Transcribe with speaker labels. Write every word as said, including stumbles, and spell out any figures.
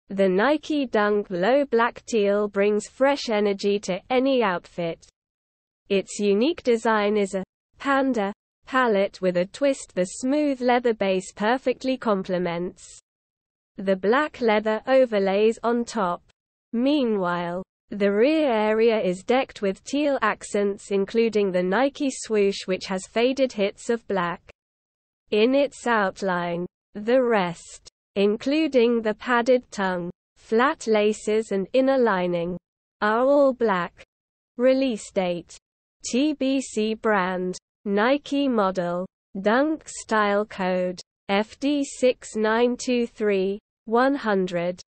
Speaker 1: The Nike Dunk Low Black Teal brings fresh energy to any outfit. Its unique design is a panda palette with a twist the smooth leather base perfectly complements. The black leather overlays on top. Meanwhile, the rear area is decked with teal accents including the Nike swoosh which has faded hits of black in its outline. The rest, including the padded tongue, flat laces and inner lining, are all black. Release date: T B C brand, Nike model, Dunk style code, F D six nine two three dash one hundred.